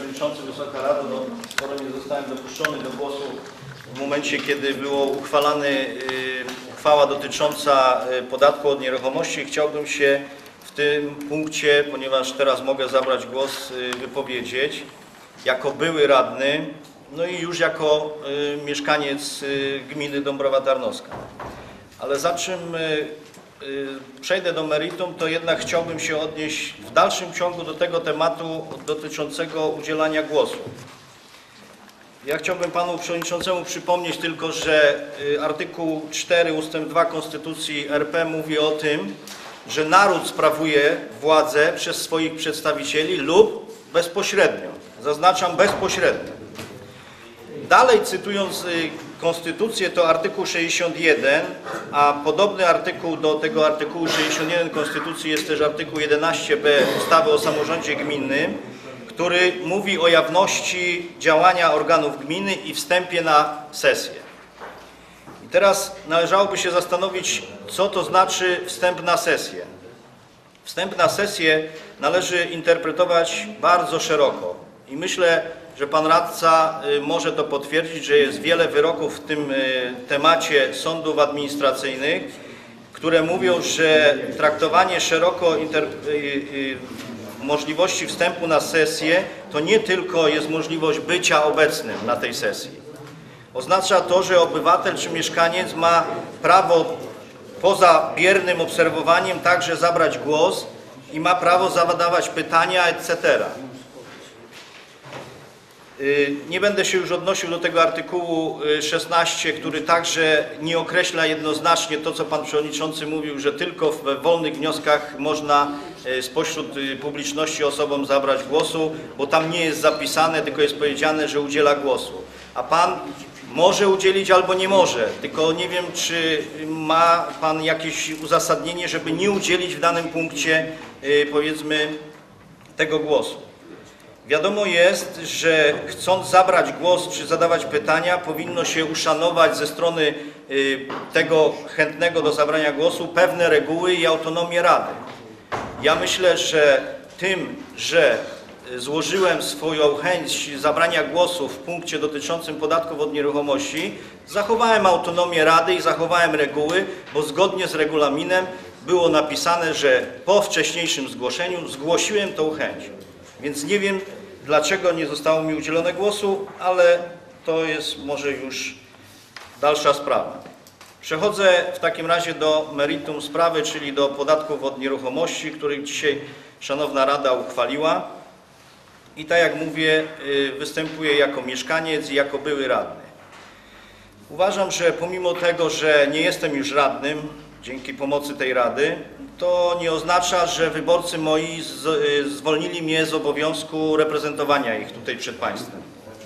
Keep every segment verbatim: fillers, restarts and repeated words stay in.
Przewodniczący, Wysoka Rado, no, skoro nie zostałem dopuszczony do głosu w momencie, kiedy była uchwalana y, uchwała dotycząca y, podatku od nieruchomości, chciałbym się w tym punkcie, ponieważ teraz mogę zabrać głos, y, wypowiedzieć jako były radny, no i już jako y, mieszkaniec y, gminy Dąbrowa Tarnowska. Ale za czym y, y, przejdę do meritum, to jednak chciałbym się odnieść w dalszym ciągu do tego tematu dotyczącego udzielania głosu. Ja chciałbym panu przewodniczącemu przypomnieć tylko, że y, artykuł cztery ustęp dwa Konstytucji R P mówi o tym, że naród sprawuje władzę przez swoich przedstawicieli lub bezpośrednio. Zaznaczam bezpośrednio. Dalej cytując Konstytucję, to artykuł sześćdziesiąty jeden, a podobny artykuł do tego artykułu sześćdziesiątego pierwszego Konstytucji jest też artykuł jedenaście b ustawy o samorządzie gminnym, który mówi o jawności działania organów gminy i wstępie na sesję. I teraz należałoby się zastanowić, co to znaczy wstęp na sesję. Wstęp na sesję należy interpretować bardzo szeroko i myślę, że pan radca może to potwierdzić, że jest wiele wyroków w tym temacie sądów administracyjnych, które mówią, że traktowanie szeroko możliwości wstępu na sesję to nie tylko jest możliwość bycia obecnym na tej sesji. Oznacza to, że obywatel czy mieszkaniec ma prawo poza biernym obserwowaniem także zabrać głos i ma prawo zadawać pytania, et cetera. Nie będę się już odnosił do tego artykułu szesnastego, który także nie określa jednoznacznie to, co pan przewodniczący mówił, że tylko w wolnych wnioskach można spośród publiczności osobom zabrać głosu, bo tam nie jest zapisane, tylko jest powiedziane, że udziela głosu. A pan może udzielić albo nie może, tylko nie wiem, czy ma pan jakieś uzasadnienie, żeby nie udzielić w danym punkcie, powiedzmy, tego głosu. Wiadomo jest, że chcąc zabrać głos czy zadawać pytania, powinno się uszanować ze strony tego chętnego do zabrania głosu pewne reguły i autonomię Rady. Ja myślę, że tym, że złożyłem swoją chęć zabrania głosu w punkcie dotyczącym podatków od nieruchomości, zachowałem autonomię Rady i zachowałem reguły, bo zgodnie z regulaminem było napisane, że po wcześniejszym zgłoszeniu zgłosiłem tą chęć. Więc nie wiem, dlaczego nie zostało mi udzielone głosu, ale to jest może już dalsza sprawa. Przechodzę w takim razie do meritum sprawy, czyli do podatków od nieruchomości, których dzisiaj Szanowna Rada uchwaliła. I tak jak mówię, występuję jako mieszkaniec i jako były radny. Uważam, że pomimo tego, że nie jestem już radnym, dzięki pomocy tej Rady, to nie oznacza, że wyborcy moi z, zwolnili mnie z obowiązku reprezentowania ich tutaj przed państwem.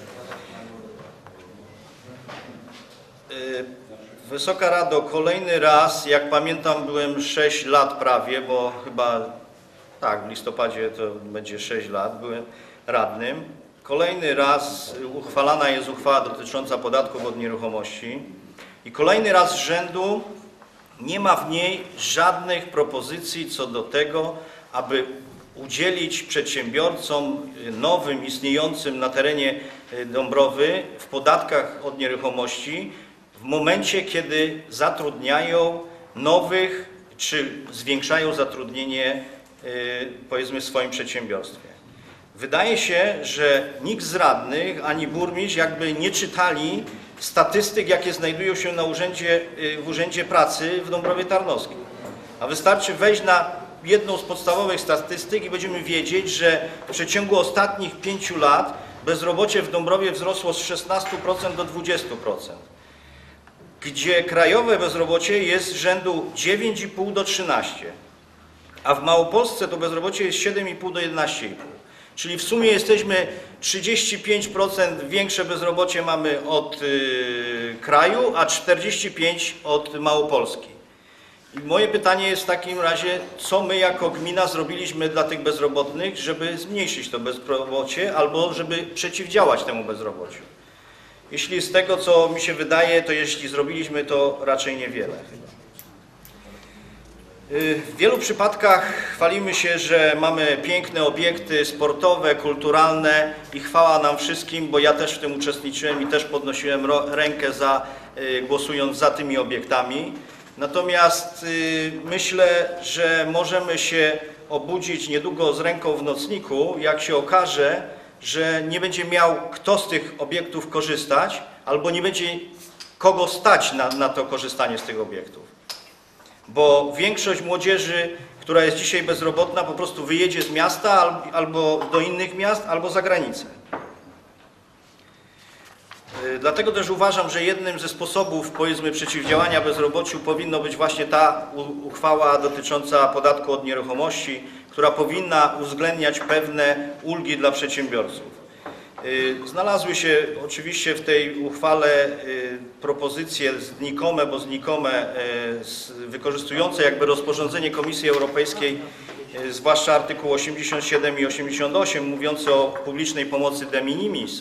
Wysoka Rado, kolejny raz, jak pamiętam, byłem sześć lat prawie, bo chyba tak, w listopadzie to będzie sześć lat, byłem radnym. Kolejny raz uchwalana jest uchwała dotycząca podatków od nieruchomości i kolejny raz z rzędu nie ma w niej żadnych propozycji co do tego, aby udzielić przedsiębiorcom nowym, istniejącym na terenie Dąbrowy w podatkach od nieruchomości w momencie, kiedy zatrudniają nowych, czy zwiększają zatrudnienie, powiedzmy, w swoim przedsiębiorstwie. Wydaje się, że nikt z radnych, ani burmistrz jakby nie czytali statystyk, jakie znajdują się na urzędzie, w Urzędzie Pracy w Dąbrowie Tarnowskiej. A wystarczy wejść na jedną z podstawowych statystyk i będziemy wiedzieć, że w przeciągu ostatnich pięciu lat bezrobocie w Dąbrowie wzrosło z szesnastu procent do dwudziestu procent, gdzie krajowe bezrobocie jest z rzędu dziewięć i pół do trzynastu procent, a w Małopolsce to bezrobocie jest siedem i pół do jedenastu i pół procent. Czyli w sumie jesteśmy trzydzieści pięć procent większe bezrobocie mamy od y, kraju, a czterdzieści pięć procent od Małopolski. I moje pytanie jest w takim razie, co my jako gmina zrobiliśmy dla tych bezrobotnych, żeby zmniejszyć to bezrobocie albo żeby przeciwdziałać temu bezrobociu. Jeśli z tego, co mi się wydaje, to jeśli zrobiliśmy, to raczej niewiele chyba. W wielu przypadkach chwalimy się, że mamy piękne obiekty sportowe, kulturalne i chwała nam wszystkim, bo ja też w tym uczestniczyłem i też podnosiłem rękę za, głosując za tymi obiektami. Natomiast myślę, że możemy się obudzić niedługo z ręką w nocniku, jak się okaże, że nie będzie miał kto z tych obiektów korzystać, albo nie będzie kogo stać na, na to korzystanie z tych obiektów. Bo większość młodzieży, która jest dzisiaj bezrobotna, po prostu wyjedzie z miasta albo do innych miast, albo za granicę. Dlatego też uważam, że jednym ze sposobów, powiedzmy, przeciwdziałania bezrobociu powinno być właśnie ta uchwała dotycząca podatku od nieruchomości, która powinna uwzględniać pewne ulgi dla przedsiębiorców. Znalazły się oczywiście w tej uchwale propozycje znikome, bo znikome, wykorzystujące jakby rozporządzenie Komisji Europejskiej, zwłaszcza artykuł osiemdziesiąt siedem i osiemdziesiąt osiem, mówiące o publicznej pomocy de minimis,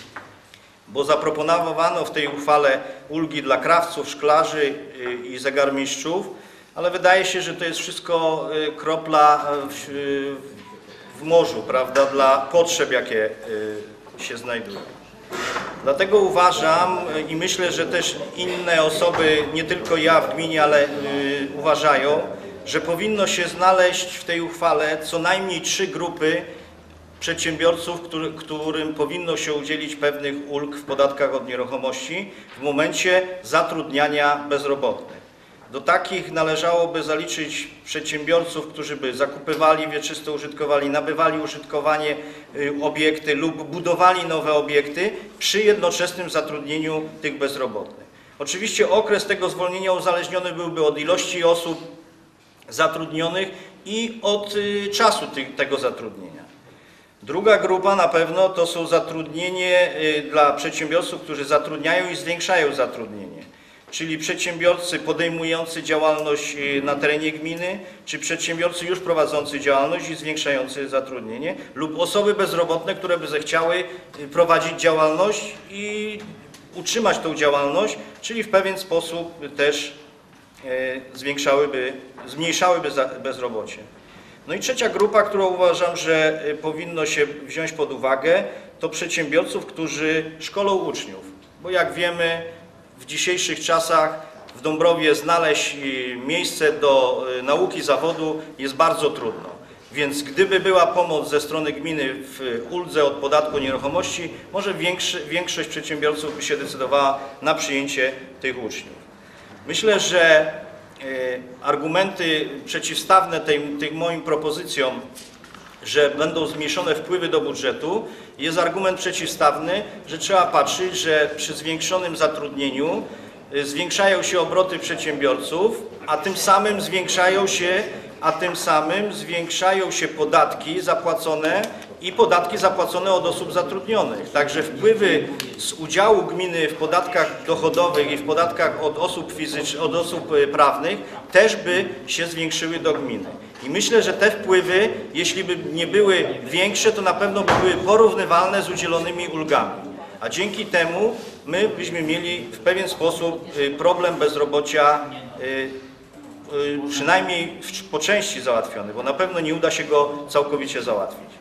bo zaproponowano w tej uchwale ulgi dla krawców, szklarzy i zegarmistrzów, ale wydaje się, że to jest wszystko kropla w, w morzu, prawda, dla potrzeb, jakie się znajdują. Dlatego uważam i myślę, że też inne osoby, nie tylko ja w gminie, ale uważają, że powinno się znaleźć w tej uchwale co najmniej trzy grupy przedsiębiorców, który, którym powinno się udzielić pewnych ulg w podatkach od nieruchomości w momencie zatrudniania bezrobotnych. Do takich należałoby zaliczyć przedsiębiorców, którzy by zakupywali, wieczysto użytkowali, nabywali użytkowanie, y, obiekty lub budowali nowe obiekty przy jednoczesnym zatrudnieniu tych bezrobotnych. Oczywiście okres tego zwolnienia uzależniony byłby od ilości osób zatrudnionych i od y, czasu ty, tego zatrudnienia. Druga grupa na pewno to są zatrudnienie y, dla przedsiębiorców, którzy zatrudniają i zwiększają zatrudnienie. Czyli przedsiębiorcy podejmujący działalność na terenie gminy, czy przedsiębiorcy już prowadzący działalność i zwiększający zatrudnienie, lub osoby bezrobotne, które by zechciały prowadzić działalność i utrzymać tą działalność, czyli w pewien sposób też zwiększałyby, zmniejszałyby bezrobocie. No i trzecia grupa, którą uważam, że powinno się wziąć pod uwagę, to przedsiębiorców, którzy szkolą uczniów, bo jak wiemy, w dzisiejszych czasach w Dąbrowie znaleźć miejsce do nauki zawodu jest bardzo trudno. Więc gdyby była pomoc ze strony gminy w uldze od podatku nieruchomości, może większy, większość przedsiębiorców by się decydowała na przyjęcie tych uczniów. Myślę, że argumenty przeciwstawne tym, tym moim propozycjom, że będą zmniejszone wpływy do budżetu, jest argument przeciwstawny, że trzeba patrzeć, że przy zwiększonym zatrudnieniu zwiększają się obroty przedsiębiorców, a tym samym zwiększają się, a tym samym zwiększają się podatki zapłacone i podatki zapłacone od osób zatrudnionych. Także wpływy z udziału gminy w podatkach dochodowych i w podatkach od osób fizycznych, od osób prawnych też by się zwiększyły do gminy. I myślę, że te wpływy, jeśli by nie były większe, to na pewno by były porównywalne z udzielonymi ulgami. A dzięki temu my byśmy mieli w pewien sposób problem bezrobocia przynajmniej po części załatwiony, bo na pewno nie uda się go całkowicie załatwić.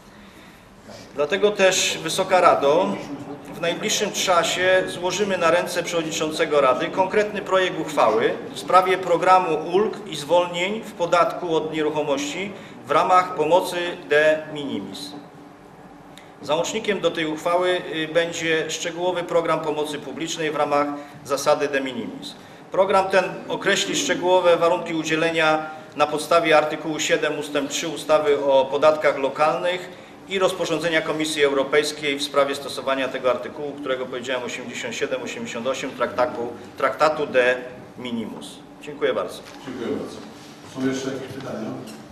Dlatego też, Wysoka Rado, w najbliższym czasie złożymy na ręce przewodniczącego Rady konkretny projekt uchwały w sprawie programu ulg i zwolnień w podatku od nieruchomości w ramach pomocy de minimis. Załącznikiem do tej uchwały będzie szczegółowy program pomocy publicznej w ramach zasady de minimis. Program ten określi szczegółowe warunki udzielenia na podstawie artykułu siedem ustęp trzy ustawy o podatkach lokalnych i rozporządzenia Komisji Europejskiej w sprawie stosowania tego artykułu, którego powiedziałem osiemdziesiąt siedem osiemdziesiąt osiem traktatu, traktatu de minimis. Dziękuję bardzo. Dziękuję bardzo. Są jeszcze jakieś pytania?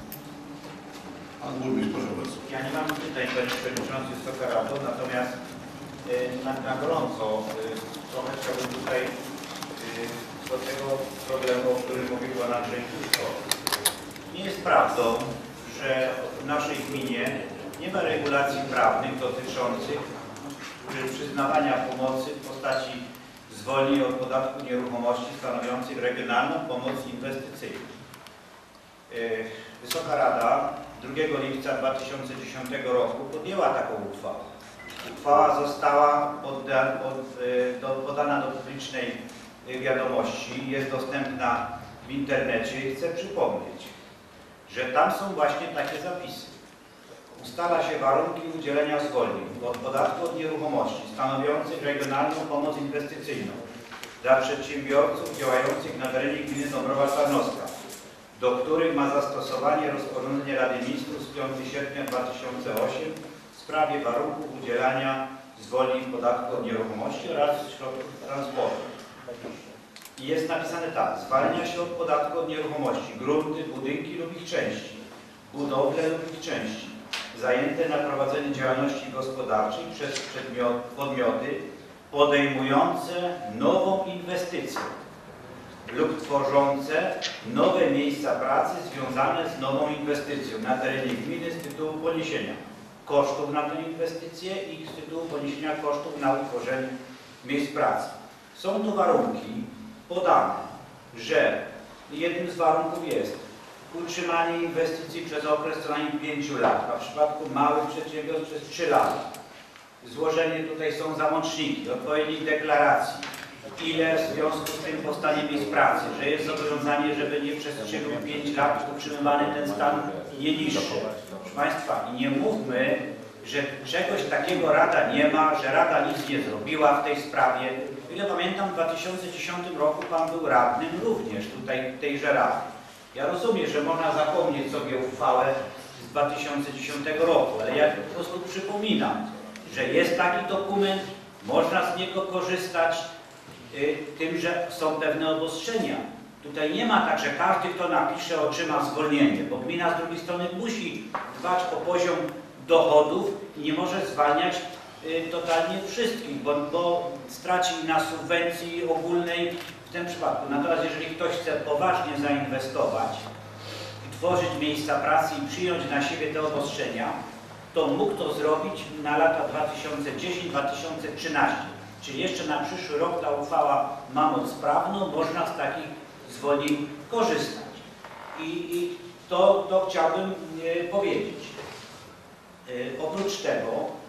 Pan burmistrz, proszę bardzo. Ja nie mam pytań, panie przewodniczący, Wysoka Rado, natomiast na, na gorąco trochę chciałbym tutaj do tego problemu, o którym mówił pan Andrzej Kuszko. Nie jest prawdą, że w naszej gminie nie ma regulacji prawnych dotyczących przyznawania pomocy w postaci zwolnień od podatku nieruchomości stanowiących regionalną pomoc inwestycyjną. Wysoka Rada drugiego lipca dwa tysiące dziesiątego roku podjęła taką uchwałę. Uchwała została podda, pod, do, podana do publicznej wiadomości, jest dostępna w internecie i chcę przypomnieć, że tam są właśnie takie zapisy. Ustala się warunki udzielenia zwolnień od podatku od nieruchomości stanowiących regionalną pomoc inwestycyjną dla przedsiębiorców działających na terenie gminy Dąbrowa Tarnowska, do których ma zastosowanie rozporządzenie Rady Ministrów z piątego sierpnia dwa tysiące ósmego w sprawie warunków udzielania zwolnień z podatku od nieruchomości oraz środków transportu. I jest napisane tak: zwalnia się od podatku od nieruchomości grunty, budynki lub ich części, budowle lub ich części, zajęte na prowadzenie działalności gospodarczej przez podmioty podejmujące nową inwestycję lub tworzące nowe miejsca pracy związane z nową inwestycją na terenie gminy z tytułu poniesienia kosztów na tę inwestycję i z tytułu poniesienia kosztów na utworzenie miejsc pracy. Są tu warunki podane, że jednym z warunków jest utrzymanie inwestycji przez okres co najmniej pięciu lat, a w przypadku małych przedsiębiorstw przez trzy lata. Złożenie tutaj są załączniki, odpowiednich deklaracji, ile w związku z tym powstanie miejsc pracy, że jest zobowiązanie, żeby nie przez trzy lub pięć lat utrzymywany ten stan nie niższy. Proszę Państwa, i nie mówmy, że czegoś takiego Rada nie ma, że Rada nic nie zrobiła w tej sprawie. Ile pamiętam, w dwa tysiące dziesiątym roku Pan był radnym również tutaj tejże Rady. Ja rozumiem, że można zapomnieć sobie uchwałę z dwa tysiące dziesiątego roku, ale ja po prostu przypominam, że jest taki dokument, można z niego korzystać, y, tym, że są pewne obostrzenia. Tutaj nie ma tak, że każdy, kto napisze, otrzyma zwolnienie, bo gmina z drugiej strony musi dbać o poziom dochodów i nie może zwalniać y, totalnie wszystkich, bo, bo straci na subwencji ogólnej w tym przypadku. Natomiast jeżeli ktoś chce poważnie zainwestować i tworzyć miejsca pracy i przyjąć na siebie te obostrzenia, to mógł to zrobić na lata dwa tysiące dziesiąty do dwa tysiące trzynastego. Czyli jeszcze na przyszły rok ta uchwała ma moc prawną, można z takich zwolnień korzystać. I, i to, to chciałbym e, powiedzieć. E, oprócz tego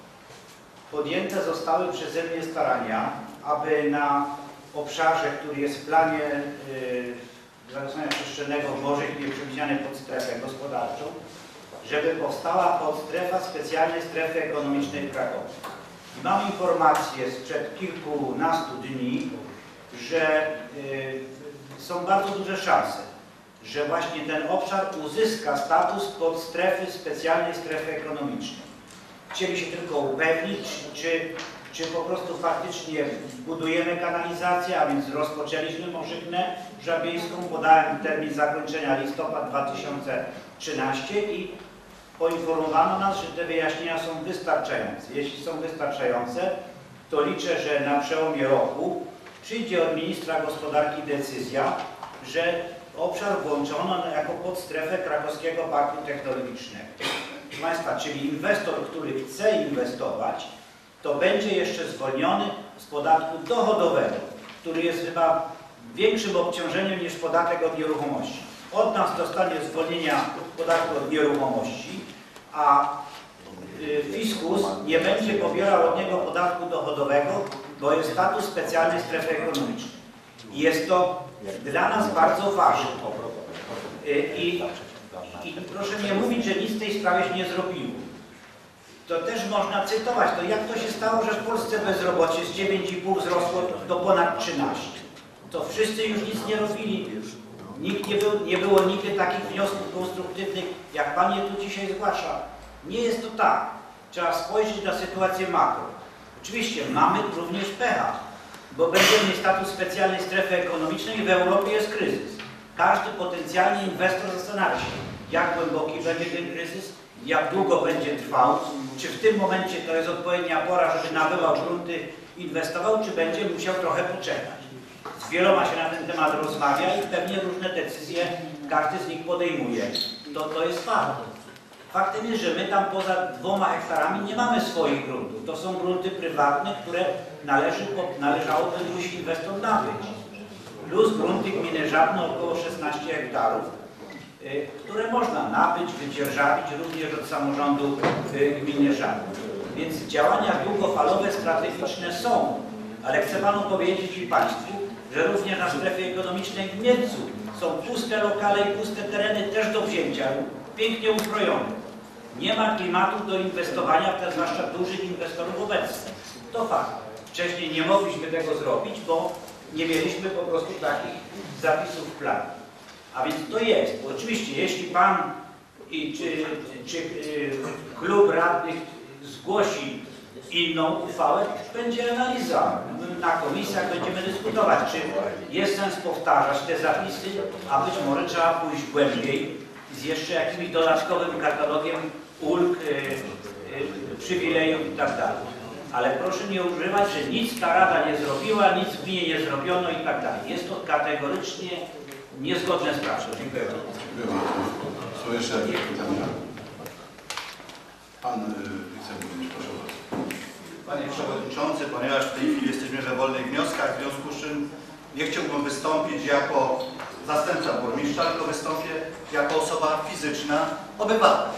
podjęte zostały przeze mnie starania, aby na obszarze, który jest w planie e, zagospodarowania przestrzennego w Bożych nieprzewidzianej pod strefę gospodarczą, żeby powstała podstrefa specjalnej strefy ekonomicznej w Krakowie. I mam informację sprzed kilkunastu dni, że y, są bardzo duże szanse, że właśnie ten obszar uzyska status podstrefy specjalnej strefy ekonomicznej. Chcieli się tylko upewnić, czy, czy po prostu faktycznie budujemy kanalizację, a więc rozpoczęliśmy Morzyknę Żabieńską, podałem termin zakończenia listopad dwa tysiące trzynasty i poinformowano nas, że te wyjaśnienia są wystarczające. Jeśli są wystarczające, to liczę, że na przełomie roku przyjdzie od ministra gospodarki decyzja, że obszar włączono jako podstrefę Krakowskiego Parku Technologicznego. Proszę Państwa, czyli inwestor, który chce inwestować, to będzie jeszcze zwolniony z podatku dochodowego, który jest chyba większym obciążeniem niż podatek od nieruchomości. Od nas dostanie zwolnienia podatku od nieruchomości, a fiskus nie będzie pobierał od niego podatku dochodowego, bo jest status specjalnej strefy ekonomicznej. Jest to dla nas bardzo ważne. I, i proszę nie mówić, że nic w tej sprawie się nie zrobiło. To też można cytować. To jak to się stało, że w Polsce bezrobocie z dziewięć i pół wzrosło do ponad trzynaście? To wszyscy już nic nie robili. Nikt nie, był, nie było nigdy takich wniosków konstruktywnych, jak Pan je tu dzisiaj zgłasza. Nie jest to tak. Trzeba spojrzeć na sytuację makro. Oczywiście mamy również pecha, bo będziemy mieć status specjalnej strefy ekonomicznej i w Europie jest kryzys. Każdy potencjalny inwestor zastanawia się, jak głęboki będzie ten kryzys, jak długo będzie trwał, czy w tym momencie to jest odpowiednia pora, żeby nabywał grunty, inwestował, czy będzie musiał trochę poczekać. Z wieloma się na ten temat rozmawia i pewnie różne decyzje każdy z nich podejmuje. To, to jest fakt. Faktem jest, że my tam poza dwoma hektarami nie mamy swoich gruntów. To są grunty prywatne, które należy, należałoby musi inwestor nabyć. Plus grunty gminy Żabno około szesnaście hektarów. które można nabyć, wydzierżawić również od samorządu gminy Żarnów. Więc działania długofalowe, strategiczne są, ale chcę Panu powiedzieć i Państwu, że również na strefie ekonomicznej w Mielcu są puste lokale i puste tereny też do wzięcia, pięknie ukrojone. Nie ma klimatu do inwestowania, w te zwłaszcza dużych inwestorów obecnych. To fakt. Wcześniej nie mogliśmy tego zrobić, bo nie mieliśmy po prostu takich zapisów w planie. A więc to jest. Oczywiście, jeśli Pan i czy, czy y, klub radnych zgłosi inną uchwałę, będzie analiza. Na komisjach będziemy dyskutować, czy jest sens powtarzać te zapisy, a być może trzeba pójść głębiej z jeszcze jakimś dodatkowym katalogiem ulg, y, y, przywilejów i tak dalej. Ale proszę nie używać, że nic ta Rada nie zrobiła, nic w gminie nie zrobiono i tak dalej. Jest to kategorycznie niezgodne z prawem. Dziękuję bardzo. Dziękuję bardzo. Są jeszcze jakieś pytania? Pan wiceburmistrz, proszę bardzo. Panie Przewodniczący, ponieważ w tej chwili jesteśmy we wolnych wnioskach, w związku z czym nie chciałbym wystąpić jako zastępca burmistrza, tylko wystąpię jako osoba fizyczna, obywatel.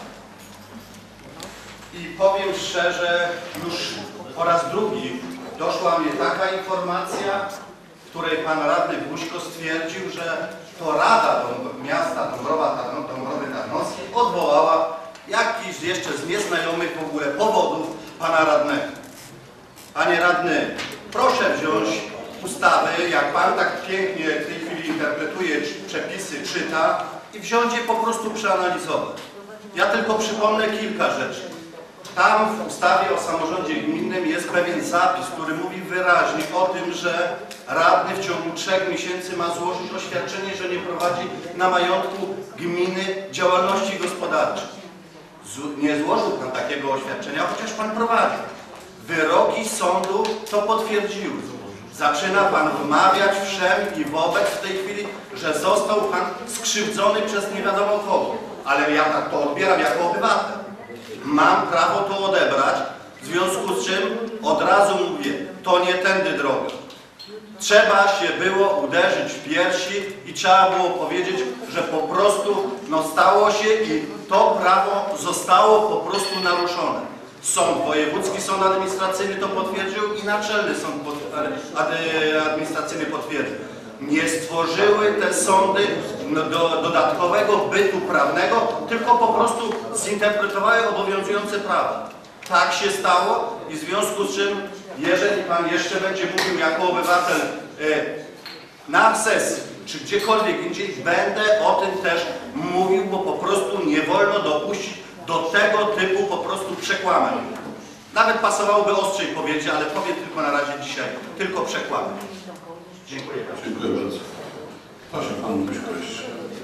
I powiem szczerze, już po raz drugi doszła mnie taka informacja, w której pan radny Buźko stwierdził, że to Rada Dąb Miasta Dąbrowa Tarno Dąbrowy Tarnowskiej odwołała jakiś jeszcze z nieznajomych w ogóle powodów pana radnego. Panie radny, proszę wziąć ustawy, jak pan tak pięknie w tej chwili interpretuje przepisy, czyta i wziąć je po prostu przeanalizować. Ja tylko przypomnę kilka rzeczy. Tam w ustawie o samorządzie gminnym jest pewien zapis, który mówi wyraźnie o tym, że radny w ciągu trzech miesięcy ma złożyć oświadczenie, że nie prowadzi na majątku gminy działalności gospodarczej. Z, nie złożył pan takiego oświadczenia, chociaż pan prowadził. Wyroki sądu to potwierdziły. Zaczyna pan wmawiać wszem i wobec w tej chwili, że został pan skrzywdzony przez nie wiadomo kogo. Ale ja tak to odbieram jako obywatel. Mam prawo to odebrać, w związku z czym od razu mówię, to nie tędy droga. Trzeba się było uderzyć w piersi i trzeba było powiedzieć, że po prostu no, stało się i to prawo zostało po prostu naruszone. Sąd wojewódzki, sąd administracyjny to potwierdził i naczelny sąd administracyjny potwierdził. Nie stworzyły te sądy do dodatkowego bytu prawnego, tylko po prostu zinterpretowały obowiązujące prawo. Tak się stało i w związku z czym, jeżeli pan jeszcze będzie mówił jako obywatel na sesji, czy gdziekolwiek indziej, będę o tym też mówił, bo po prostu nie wolno dopuścić do tego typu po prostu przekłamań. Nawet pasowałoby ostrzej powiedzieć, ale powiem tylko na razie dzisiaj, tylko przekłamań. Dziękuję bardzo. Dziękuję bardzo. Proszę Pan Buźko jeszcze.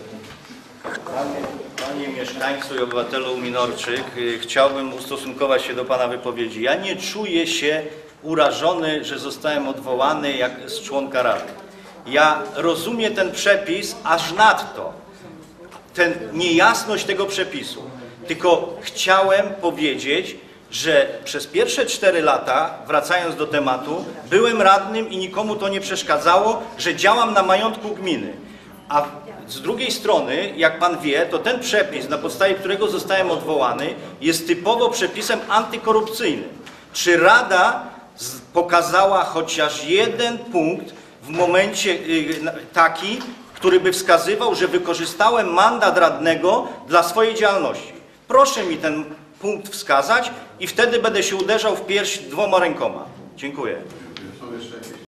Panie, panie mieszkańcu i obywatelu Minorczyk, chciałbym ustosunkować się do Pana wypowiedzi. Ja nie czuję się urażony, że zostałem odwołany jak z członka Rady. Ja rozumiem ten przepis aż nadto, tę niejasność tego przepisu. Tylko chciałem powiedzieć, że przez pierwsze cztery lata, wracając do tematu, byłem radnym i nikomu to nie przeszkadzało, że działam na majątku gminy. A z drugiej strony, jak pan wie, to ten przepis, na podstawie którego zostałem odwołany, jest typowo przepisem antykorupcyjnym. Czy Rada pokazała chociaż jeden punkt w momencie taki, który by wskazywał, że wykorzystałem mandat radnego dla swojej działalności? Proszę mi ten punkt wskazać i wtedy będę się uderzał w pierś dwoma rękoma. Dziękuję. Są jeszcze jakieś